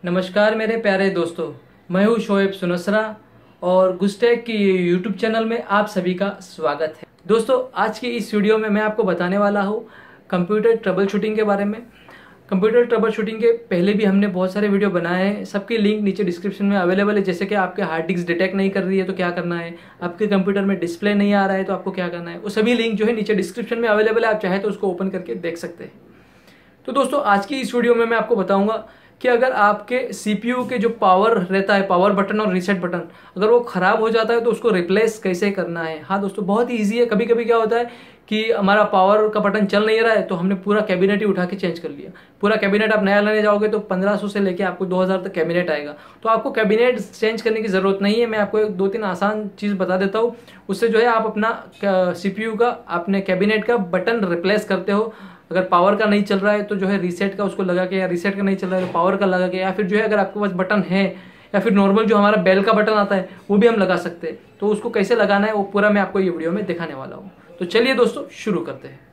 नमस्कार मेरे प्यारे दोस्तों, मैं हूँ शोएब सुनसरा और गुस्टेक की यूट्यूब चैनल में आप सभी का स्वागत है। दोस्तों, आज की इस वीडियो में मैं आपको बताने वाला हूँ कंप्यूटर ट्रबल शूटिंग के बारे में। कंप्यूटर ट्रबल शूटिंग के पहले भी हमने बहुत सारे वीडियो बनाए हैं, सबकी लिंक नीचे डिस्क्रिप्शन में अवेलेबल है। जैसे कि आपके हार्ड डिस्क डिटेक्ट नहीं कर रही है तो क्या करना है, आपके कंप्यूटर में डिस्प्ले नहीं आ रहा है तो आपको क्या करना है, वो सभी लिंक जो है नीचे डिस्क्रिप्शन में अवेलेबल है। आप चाहे तो उसको ओपन करके देख सकते हैं। तो दोस्तों, आज की इस वीडियो में मैं आपको बताऊंगा कि अगर आपके सीपीयू के जो पावर रहता है, पावर बटन और रीसेट बटन, अगर वो खराब हो जाता है तो उसको रिप्लेस कैसे करना है। हाँ दोस्तों, बहुत ही ईजी है। कभी कभी क्या होता है कि हमारा पावर का बटन चल नहीं रहा है तो हमने पूरा कैबिनेट ही उठा के चेंज कर लिया। पूरा कैबिनेट आप नया लेने जाओगे तो 1500 से लेके आपको 2000 तक कैबिनेट आएगा। तो आपको कैबिनेट चेंज करने की जरूरत नहीं है। मैं आपको एक दो तीन आसान चीज़ बता देता हूँ, उससे जो है आप अपना सीपीयू का, अपने कैबिनेट का बटन रिप्लेस करते हो। अगर पावर का नहीं चल रहा है तो जो है रीसेट का उसको लगा के, या रीसेट का नहीं चल रहा है तो पावर का लगा के, या फिर जो है अगर आपके पास बटन है या फिर नॉर्मल जो हमारा बेल का बटन आता है वो भी हम लगा सकते हैं। तो उसको कैसे लगाना है वो पूरा मैं आपको ये वीडियो में दिखाने वाला हूँ। तो चलिए दोस्तों, शुरू करते हैं।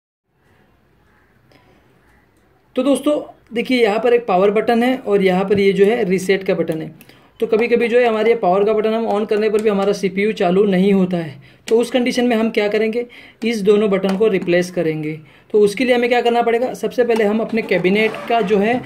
तो दोस्तों देखिए, यहाँ पर एक पावर बटन है और यहाँ पर ये जो है रीसेट का बटन है। तो कभी कभी जो है हमारे ये पावर का बटन हम ऑन करने पर भी हमारा सीपीयू चालू नहीं होता है। तो उस कंडीशन में हम क्या करेंगे, इस दोनों बटन को रिप्लेस करेंगे। तो उसके लिए हमें क्या करना पड़ेगा, सबसे पहले हम अपने कैबिनेट का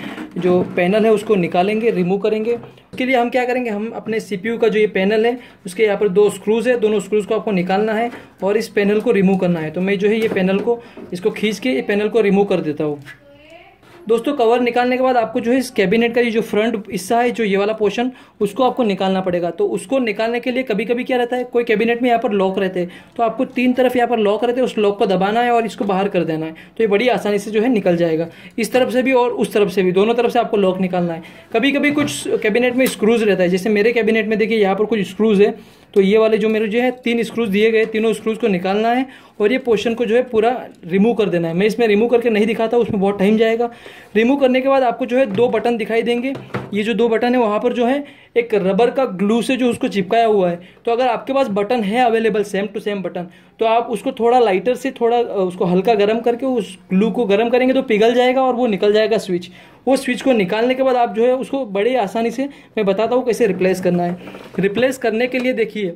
जो पैनल है उसको निकालेंगे, रिमूव करेंगे। उसके लिए हम क्या करेंगे, हम अपने सीपीयू का जो ये पैनल है उसके यहाँ पर दो स्क्रूज है, दोनों स्क्रूज को आपको निकालना है और इस पैनल को रिमूव करना है। तो मैं जो है ये पैनल को, इसको खींच के ये पैनल को रिमूव कर देता हूँ। दोस्तों, कवर निकालने के बाद आपको जो है इस कैबिनेट का ये जो फ्रंट हिस्सा है, जो ये वाला पोर्शन, उसको आपको निकालना पड़ेगा। तो उसको निकालने के लिए कभी कभी क्या रहता है, कोई कैबिनेट में यहाँ पर लॉक रहते हैं तो आपको तीन तरफ यहाँ पर लॉक रहते हैं, उस लॉक को दबाना है और इसको बाहर कर देना है। तो ये बड़ी आसानी से जो है निकल जाएगा, इस तरफ से भी और उस तरफ से भी, दोनों तरफ से आपको लॉक निकालना है। कभी कभी कुछ कैबिनेट में स्क्रूज रहता है, जैसे मेरे कैबिनेट में देखिए यहाँ पर कुछ स्क्रूज है। तो ये वाले जो मेरे जो है 3 स्क्रूज दिए गए, तीनों स्क्रूज को निकालना है और ये पोर्शन को जो है पूरा रिमूव कर देना है। मैं इसमें रिमूव करके नहीं दिखाता, उसमें बहुत टाइम जाएगा। रिमूव करने के बाद आपको जो है 2 बटन दिखाई देंगे। ये जो 2 बटन है वहाँ पर जो है एक रबर का ग्लू से जो उसको चिपकाया हुआ है। तो अगर आपके पास बटन है available, same to same button, तो आप उसको थोड़ा लाइटर से थोड़ा उसको हल्का गर्म करके उस ग्लू को गर्म करेंगे तो पिघल जाएगा और वो निकल जाएगा स्विच। वो स्विच को निकालने के बाद आप जो है उसको बड़ी आसानी से, मैं बताता हूँ कैसे रिप्लेस करना है। रिप्लेस करने के लिए देखिए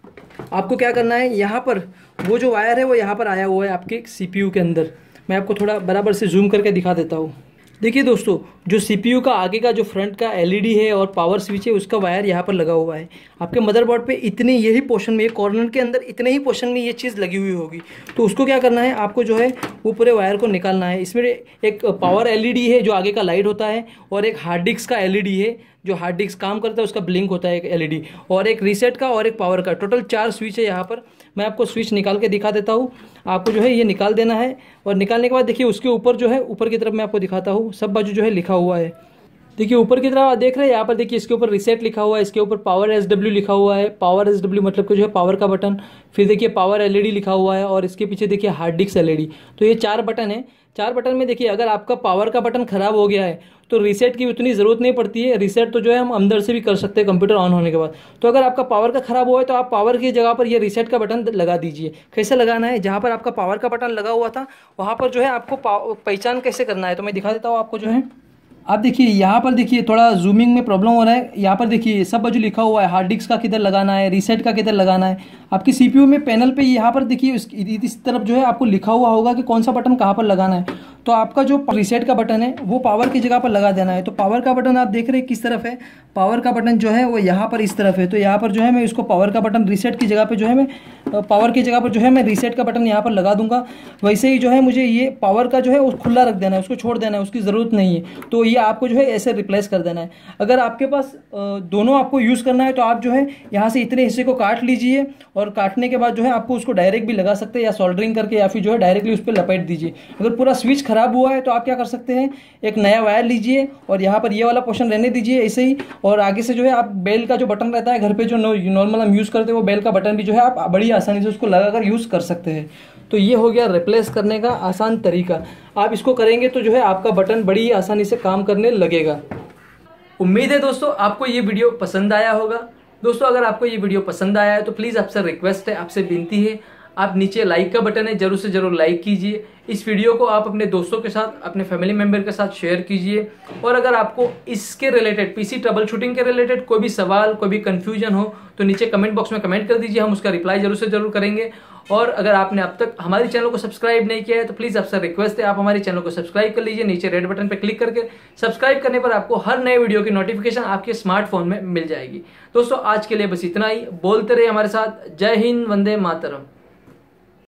आपको क्या करना है, यहाँ पर वो जो वायर है वो यहाँ पर आया हुआ है आपके सीपीयू के अंदर। मैं आपको थोड़ा बराबर से जूम करके दिखा देता हूँ। देखिए दोस्तों, जो सीपीयू का आगे का जो फ्रंट का एलईडी है और पावर स्विच है उसका वायर यहाँ पर लगा हुआ है। आपके मदरबोर्ड पे इतने यही पोर्शन में, कॉर्नर के अंदर इतने ही पोर्शन में ये चीज़ लगी हुई होगी। तो उसको क्या करना है, आपको जो है वो पूरे वायर को निकालना है। इसमें एक पावर एलईडी है जो आगे का लाइट होता है, और एक हार्ड डिस्क का एलईडी है, जो हार्ड डिस्क काम करता है उसका ब्लिंक होता है एक एलईडी, और एक रीसेट का और एक पावर का। टोटल 4 स्विच है यहाँ पर। मैं आपको स्विच निकाल के दिखा देता हूँ। आपको जो है ये निकाल देना है और निकालने के बाद देखिए उसके ऊपर जो है, ऊपर की तरफ मैं आपको दिखाता हूँ, सब बाजू जो है लिखा हुआ है। देखिए ऊपर की तरफ आप देख रहे हैं, यहाँ पर देखिए इसके ऊपर रीसेट लिखा हुआ है, इसके ऊपर पावर एसडब्ल्यू लिखा हुआ है। पावर एसडब्ल्यू मतलब कि जो है पावर का बटन। फिर देखिए पावर एलईडी लिखा हुआ है और इसके पीछे देखिए हार्ड डिस्क एलईडी। तो ये 4 बटन है। 4 बटन में देखिए अगर आपका पावर का बटन खराब हो गया है तो रीसेट की उतनी ज़रूरत नहीं पड़ती है। रीसेट तो जो है हम अंदर से भी कर सकते हैं कंप्यूटर ऑन होने के बाद। तो अगर आपका पावर का खराब हुआ है तो आप पावर की जगह पर ये रीसेट का बटन लगा दीजिए। कैसे लगाना है, जहाँ पर आपका पावर का बटन लगा हुआ था वहाँ पर जो है आपको पहचान कैसे करना है, तो मैं दिखा देता हूँ आपको। जो है आप देखिए यहाँ पर देखिए थोड़ा जूमिंग में प्रॉब्लम हो रहा है। यहाँ पर देखिए सब बाजू लिखा हुआ है, हार्ड डिस्क का किधर लगाना है, रीसेट का किधर लगाना है। आपकी सीपीयू में पैनल पे यहाँ पर देखिए इस तरफ जो है आपको लिखा हुआ होगा कि कौन सा बटन कहाँ पर लगाना है। तो आपका जो रीसेट का बटन है वो पावर की जगह पर लगा देना है। तो पावर का बटन आप देख रहे हैं किस तरफ है, पावर का बटन जो है वो यहाँ पर इस तरफ है। तो यहाँ पर जो है मैं इसको पावर का बटन, रीसेट की जगह पे जो है मैं पावर की जगह पर जो है मैं रीसेट का बटन यहाँ पर लगा दूंगा। वैसे ही जो है मुझे ये पावर का जो है वो खुला रख देना है, उसको छोड़ देना है, उसकी ज़रूरत नहीं है। तो ये आपको जो है ऐसे रिप्लेस कर देना है। अगर आपके पास दोनों आपको यूज़ करना है तो आप जो है यहाँ से इतने हिस्से को काट लीजिए और काटने के बाद जो है आपको उसको डायरेक्ट भी लगा सकते हैं, या सोल्डरिंग करके, या फिर जो है डायरेक्टली उस पर लपेट दीजिए। अगर पूरा स्विच खराब हुआ है तो आप क्या कर सकते हैं, एक नया वायर लीजिए और यहाँ पर ये वाला पोर्शन रहने दीजिए ऐसे ही, और आगे से जो है आप बेल का जो बटन रहता है घर पे जो नॉर्मल हम यूज़ करते हैं वो बेल का बटन भी जो है आप बड़ी आसानी से उसको लगाकर यूज़ कर सकते हैं। तो ये हो गया रिप्लेस करने का आसान तरीका। आप इसको करेंगे तो जो है आपका बटन बड़ी आसानी से काम करने लगेगा। उम्मीद है दोस्तों आपको ये वीडियो पसंद आया होगा। दोस्तों, अगर आपको ये वीडियो पसंद आया है तो प्लीज़ आपसे रिक्वेस्ट है, आपसे विनती है, आप नीचे लाइक का बटन है, जरूर से जरूर लाइक कीजिए। इस वीडियो को आप अपने दोस्तों के साथ, अपने फैमिली मेंबर के साथ शेयर कीजिए। और अगर आपको इसके रिलेटेड, पीसी ट्रबल शूटिंग के रिलेटेड कोई भी सवाल, कोई भी कंफ्यूजन हो तो नीचे कमेंट बॉक्स में कमेंट कर दीजिए, हम उसका रिप्लाई जरूर से जरूर करेंगे। और अगर आपने अब तक हमारे चैनल को सब्सक्राइब नहीं किया है तो प्लीज आपसे रिक्वेस्ट है, आप हमारे चैनल को सब्सक्राइब कर लीजिए। नीचे रेड बटन पर क्लिक करके सब्सक्राइब करने पर आपको हर नए वीडियो की नोटिफिकेशन आपके स्मार्टफोन में मिल जाएगी। दोस्तों आज के लिए बस इतना ही। बोलते रहे हमारे साथ। जय हिंद, वंदे मातरम।